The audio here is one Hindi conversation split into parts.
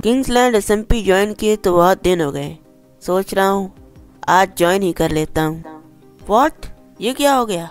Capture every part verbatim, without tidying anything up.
किंग्सलैंड एसएमपी ज्वाइन किए तो बहुत दिन हो गए, सोच रहा हूँ आज ज्वाइन ही कर लेता हूँ। व्हाट, ये क्या हो गया?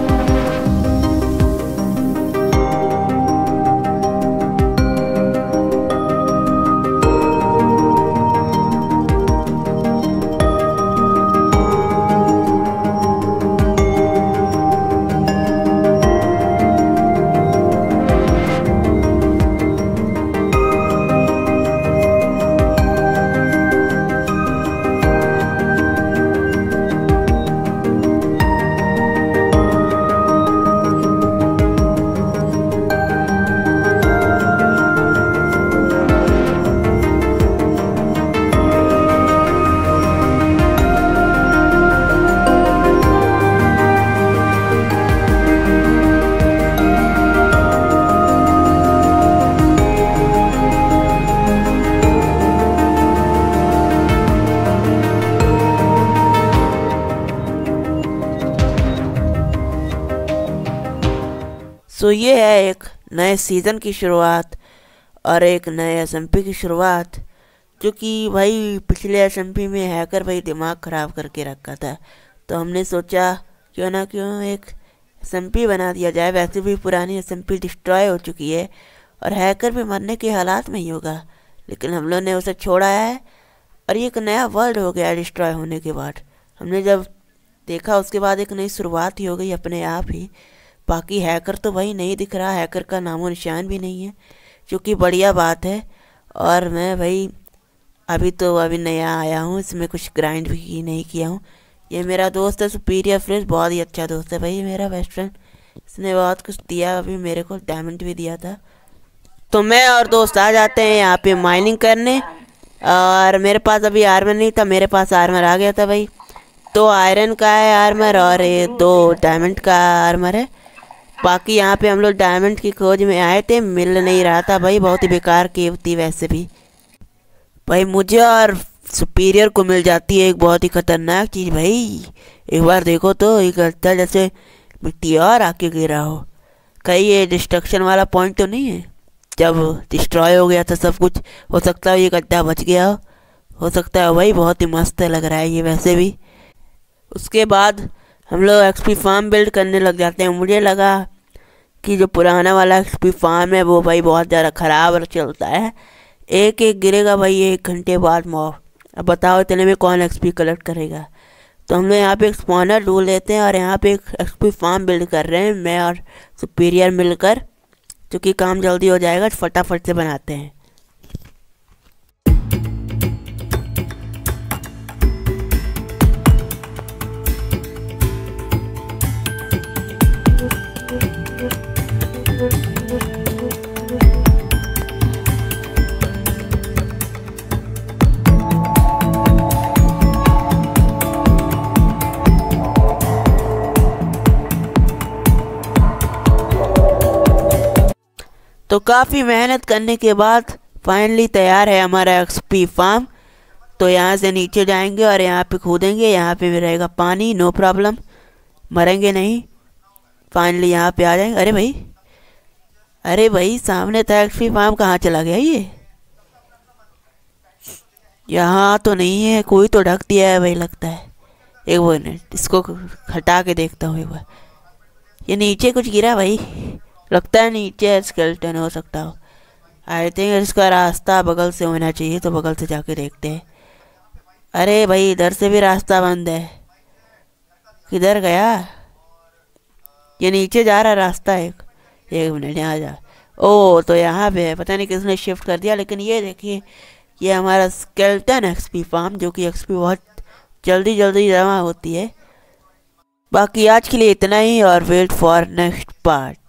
सो so, ये है एक नए सीज़न की शुरुआत और एक नए एसएमपी की शुरुआत, जो कि भाई पिछले एसएमपी में हैकर भाई दिमाग ख़राब करके रखा था। तो हमने सोचा क्यों ना क्यों एक एसएमपी बना दिया जाए। वैसे भी पुरानी एसएमपी डिस्ट्रॉय हो चुकी है और हैकर भी मरने के हालात में ही होगा, लेकिन हम लोग ने उसे छोड़ा है और ये एक नया वर्ल्ड हो गया डिस्ट्रॉय होने के बाद। हमने जब देखा उसके बाद एक नई शुरुआत ही हो गई अपने आप ही। बाकी हैकर तो भाई नहीं दिख रहा, हैकर का नामो निशान भी नहीं है, जो कि बढ़िया बात है। और मैं भाई अभी तो अभी नया आया हूँ, इसमें कुछ ग्राइंड भी नहीं किया हूँ। ये मेरा दोस्त है सुपीरियर फ्रेश, बहुत ही अच्छा दोस्त है भाई, मेरा बेस्ट फ्रेंड। इसने बहुत कुछ दिया, अभी मेरे को डायमंड भी दिया था। तो मैं और दोस्त आ जाते हैं यहाँ पे माइनिंग करने। और मेरे पास अभी आर्मर नहीं था, मेरे पास आर्मर आ गया था भाई। तो आयरन का है आर्मर और ये दो डायमंड का आर्मर है। बाकी यहाँ पे हम लोग डायमंड की खोज में आए थे, मिल नहीं रहा था भाई, बहुत ही बेकार केव थी वैसे भी भाई। मुझे और सुपीरियर को मिल जाती है एक बहुत ही खतरनाक चीज़ भाई। एक बार देखो तो एक लगता है जैसे मिट्टी और आके गिरा हो। कहीं ये डिस्ट्रक्शन वाला पॉइंट तो नहीं है? जब डिस्ट्रॉय हो गया था सब कुछ, हो सकता है ये गड्ढा बच गया हो हो सकता है भाई। बहुत ही मस्त लग रहा है ये वैसे भी। उसके बाद हम लोग एक्सपी फार्म बिल्ड करने लग जाते हैं। मुझे लगा कि जो पुराना वाला एक्सपी फार्म है वो भाई बहुत ज़्यादा ख़राब चलता है, एक एक गिरेगा भाई एक घंटे बाद मॉब। अब बताओ इतने में कौन एक्सपी कलेक्ट करेगा? तो हम लोग यहाँ पे एक स्पॉनर ढूंढ लेते हैं और यहाँ पे एक एक्सपी फार्म बिल्ड कर रहे हैं मैं और सुपीरियर मिलकर, क्योंकि काम जल्दी हो जाएगा, फटाफट से बनाते हैं। तो काफ़ी मेहनत करने के बाद फाइनली तैयार है हमारा एक्सपी फार्म। तो यहाँ से नीचे जाएंगे और यहाँ पे कूदेंगे, यहाँ पे भी रहेगा पानी, नो प्रॉब्लम, मरेंगे नहीं। फाइनली यहाँ पे आ जाएंगे। अरे भाई अरे भाई सामने था एक्सपी फार्म, कहाँ चला गया ये? यहाँ तो नहीं है, कोई तो ढक दिया है भाई लगता है। एक मिनट इसको हटा के देखता हूँ एक बार। ये नीचे कुछ गिरा भाई, लगता है नीचे स्केलेटन हो सकता हो। आई थिंक इसका रास्ता बगल से होना चाहिए, तो बगल से जाके देखते हैं। अरे भाई इधर से भी रास्ता बंद है, किधर गया? ये नीचे जा रहा रास्ता एक एक मिनट यहाँ जा। ओ तो यहाँ पे है, पता नहीं किसने शिफ्ट कर दिया। लेकिन ये देखिए ये हमारा स्केलेटन एक्सपी फार्म, जो कि एक्सपी बहुत जल्दी जल्दी जमा होती है। बाकी आज के लिए इतना ही और वेट फॉर नेक्स्ट पार्ट।